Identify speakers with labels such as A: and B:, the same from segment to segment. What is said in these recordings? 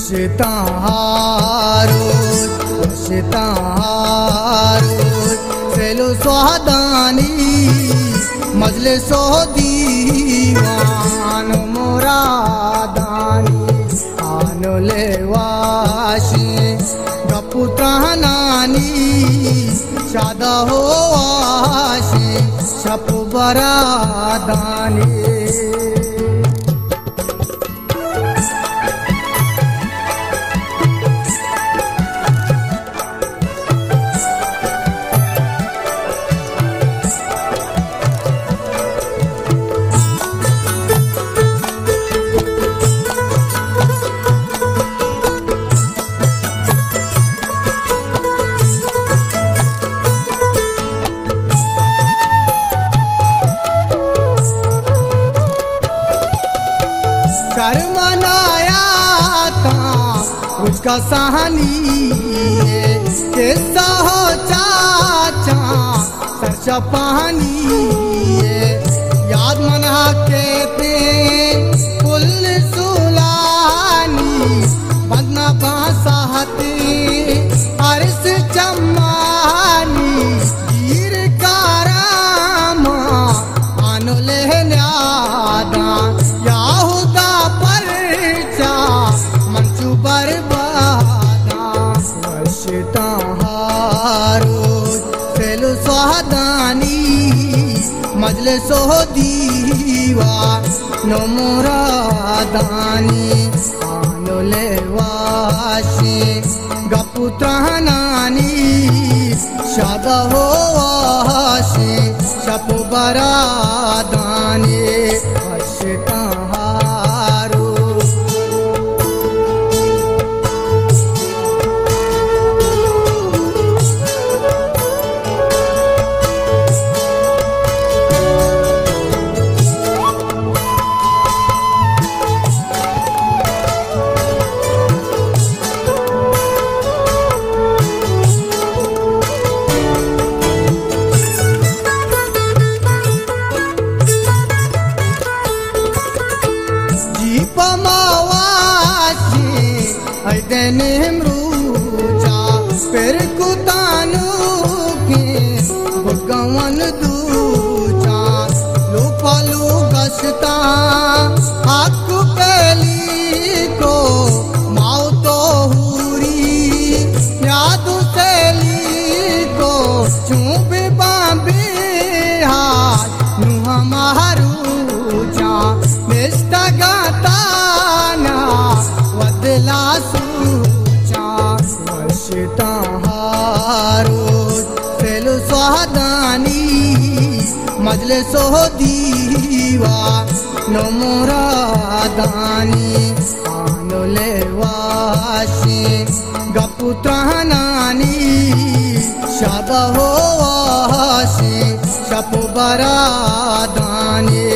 A: सेलो स्वादानी मजलिसो दीवान मुरादानी आनो लेवाशी गपुत्रानानी शादा हो आशी शप बरादानी कर मनाया था उसका सहानी कैसा हो चाचा सरसा पानी याद मना के थे कुल सुलानी बदना बासाहती अरस चम्मानी गिर कारामा आनो लेने आदा बरबादा सेलो स्वादानी मजलिसो दीवान मुरादानी आनो लेवाशी गपुत्रानानी शादा हो आशी शप बरादानी नेमरूचा फिर कुतानु के भगवान दूचा लो फलू गसता हक पहली को माओ तो हुरी याद सैली को चुप बाबे हाथ नुहा मारूचा निष्ठा गाता ना वदला सेलो स्वादानी मजलिसो दीवान मुरादानी आनो लेवाशी गपुत्रानानी शादा हो आशी शप बरादानी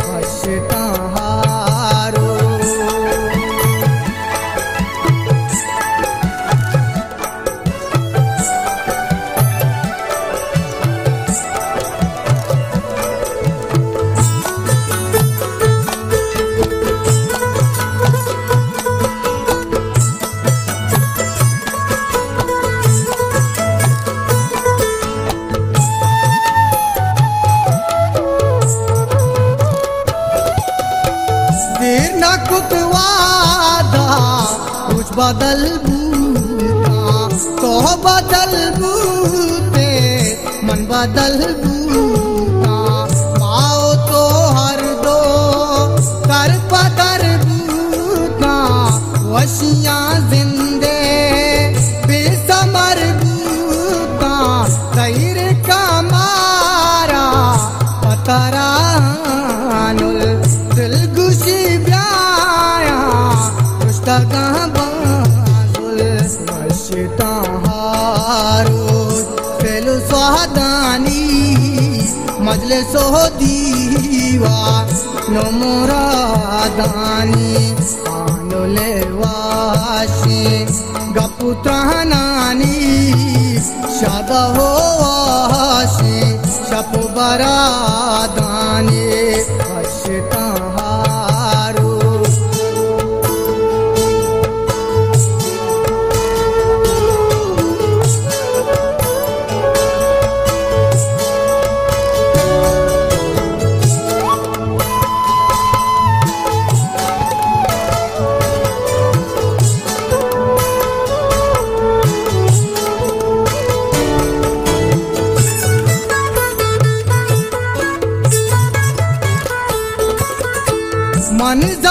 A: कुतवादा कुछ बदल बूता तो बदल बूते मन बदल बूता माओ तो हर दो कर पदर बूता वशियाँ जिंदे बेसमर बूता तैर का मारा पतरानुल दिल गुशी सेलो स्वादानी मजलिसो दीवान मुरादानी आनो लेवाशी गपुत्रानानी शादा हो आशी शप बरादानी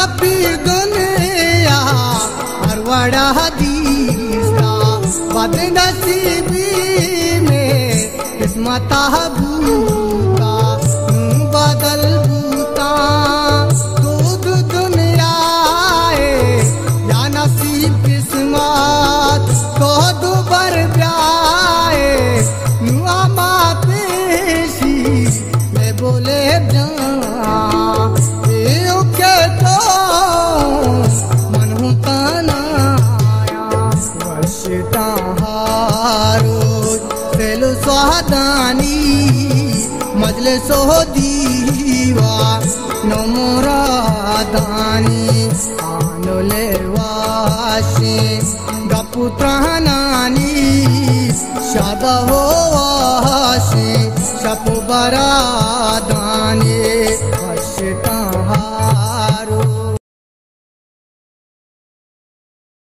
A: pir dunya arwada hadisa bad nasibi mein kismat buta badal buta दूध दुनिया या नसीब किस्मत को दुबर ब्याए नुआ मातेशी ले बोले के तो मन तनाया वर्षता हारो सेलो स्वादानी मजले सो दीवा नमोरादानी आनोले वाशी गपुत्रानानी शादा हो वाशी शपु बरा